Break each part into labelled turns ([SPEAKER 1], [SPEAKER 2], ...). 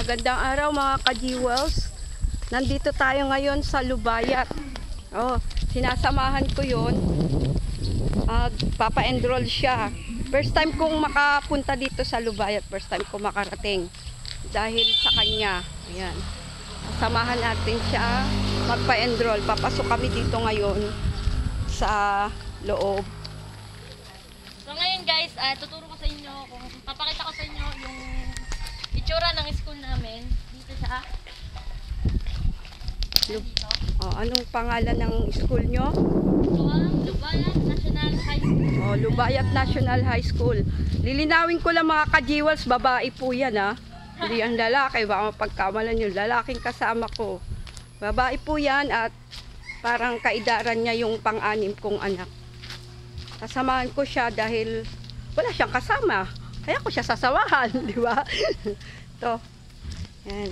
[SPEAKER 1] Magandang araw mga ka-Jewels. Nandito tayo ngayon sa Lubayat. Sinasamahan ko yun. Papa-enroll siya. First time kong makapunta dito sa Lubayat. First time kong makarating. Dahil sa kanya. Ayan. Samahan natin siya magpa-enroll. Papasok kami dito ngayon sa loob.
[SPEAKER 2] So ngayon guys, tuturo ko sa inyo, papakita ko sa inyo yung itsura ng school namin dito sa dito.
[SPEAKER 1] Anong pangalan ng school nyo?
[SPEAKER 2] Lubayat National High School.
[SPEAKER 1] Lubayat National High School. Lilinawin ko lang mga ka-Jewels, babae po yan Hindi ang lalaki, baka mapagkamalan yung lalaking kasama ko. Babae po yan at parang kaidaran niya yung pang-anim kong anak. Kasamahan ko siya dahil wala siyang kasama. Kaya ko siya sasawahan, di ba? Ito. Yan.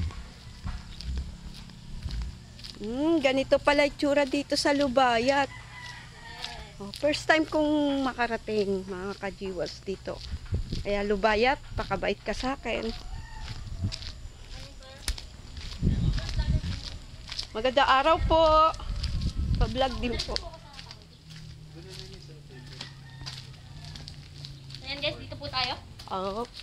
[SPEAKER 1] Ganito pala itsura dito sa Lubayat. First time kong makarating mga ka-Jewels dito. Kaya Lubayat, pakabait ka sa akin. Magandang araw po. Pa-vlog din po.
[SPEAKER 2] Ayan guys, dito po tayo.
[SPEAKER 1] Oops.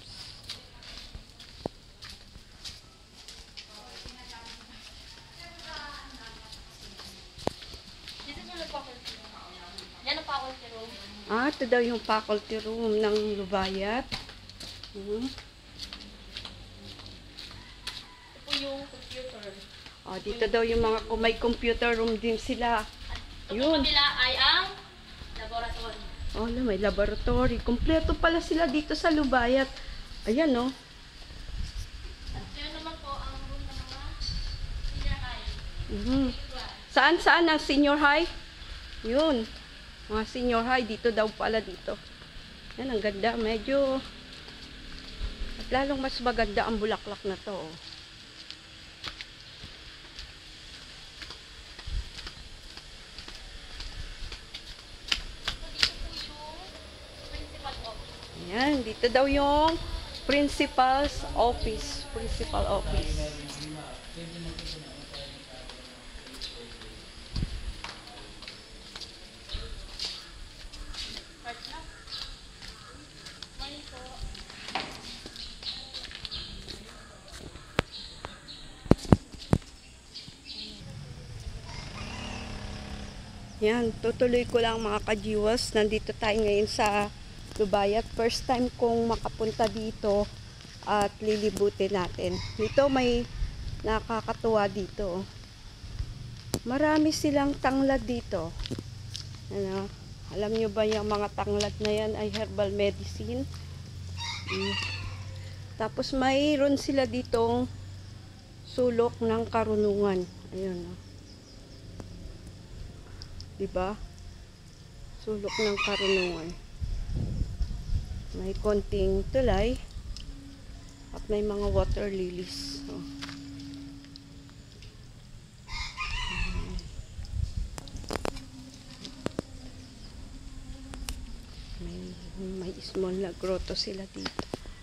[SPEAKER 2] Dito yung faculty room. Yan ang faculty room.
[SPEAKER 1] Ito daw yung faculty room ng Lubayat.
[SPEAKER 2] Ito po yung computer.
[SPEAKER 1] Dito daw yung mga may computer room din sila.
[SPEAKER 2] Ito
[SPEAKER 1] Yun.
[SPEAKER 2] po kabila ay ang laboratory.
[SPEAKER 1] May laboratory. Kompleto pala sila dito sa Lubayat. Ayan,
[SPEAKER 2] At yun naman po ang room ng mga senior high.
[SPEAKER 1] Saan ang senior high? Yun. Mga senior high. Dito daw pala dito. Yan, ang ganda. Medyo at lalong mas maganda ang bulaklak na to. Ayan, dito daw yung principal's office. Principal office. Yan, tutuloy ko lang mga ka-Jewels. Nandito tayo ngayon sa Lubayat. First time kong makapunta dito at lilibutin natin. Dito may nakakatuwa dito. Marami silang tanglad dito. Alam nyo ba yung mga tanglad na yan ay herbal medicine? Tapos mayroon sila ditong sulok ng karunungan. Ayun. Diba? Sulok ng karunungan. May konting tulay at may mga water lilies. May small na grotto sila dito.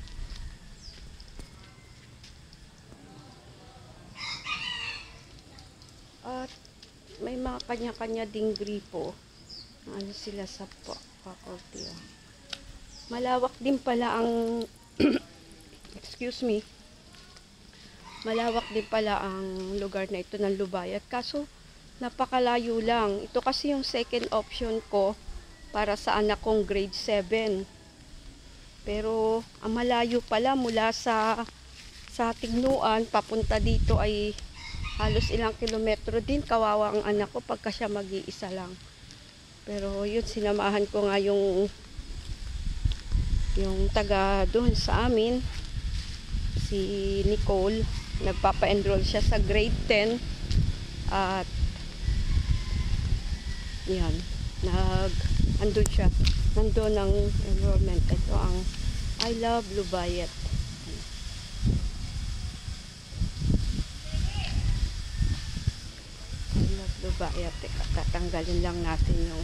[SPEAKER 1] At may mga kanya-kanya ding gripo. Ano sila sa faculty. Malawak din pala ang excuse me. Malawak din pala ang lugar na ito ng Lubayat. Kaso napakalayo lang. Ito kasi yung second option ko para sa anak kong grade 7. Pero ang malayo pala mula sa Tignuan papunta dito ay halos ilang kilometro din. Kawawa ang anak ko pagka siya mag-iisa lang. Pero yun, sinamahan ko nga yung taga doon sa amin, si Nicole. Nagpapa-enroll siya sa grade 10 at yan, andun siya, nandun ang enrollment. Ito ang I Love Lubayat. I Love Lubayat. Tatanggalin lang natin yung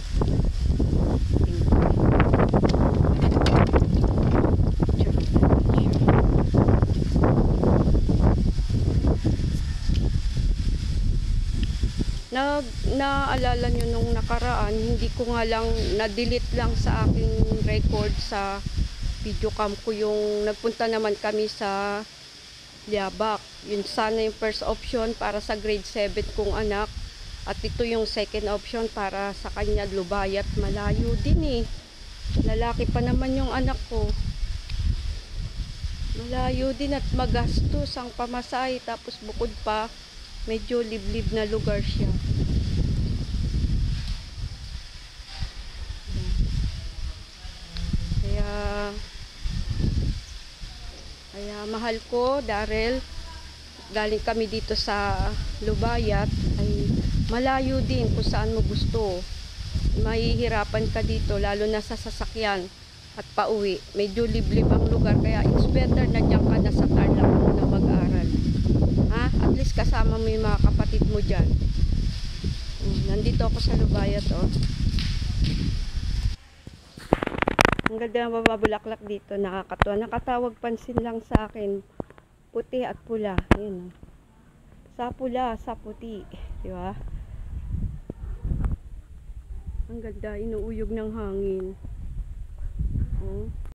[SPEAKER 1] Naalala nyo nung nakaraan, hindi ko nga lang na-delete lang sa aking record sa video cam ko yung nagpunta naman kami sa Liabak. Yun sana yung first option para sa grade 7 kong anak. At ito yung second option para sa kanya, Lubayat. Malayo din eh. Lalaki pa naman yung anak ko. Malayo din at magastos ang pamasahe. Tapos bukod pa, medyo liblib na lugar siya. Kaya mahal ko, Darrell, galing kami dito sa Lubayat, ay malayo din kung saan mo gusto. Mahihirapan ka dito, lalo na sa sasakyan at pauwi. Medyo liblib ang lugar, kaya it's better na diyan ka na sa Tarlac na mag-aral. Ha? At least kasama mo yung mga kapatid mo dyan. Nandito ako sa Lubayat, oh. Ang ganda ng bababulaklak dito, nakakatuwa. Nakatawag pansin lang sa akin, puti at pula. Ayun, oh. Sa pula, sa puti, di ba? Ang ganda, inuuyog ng hangin. Oh.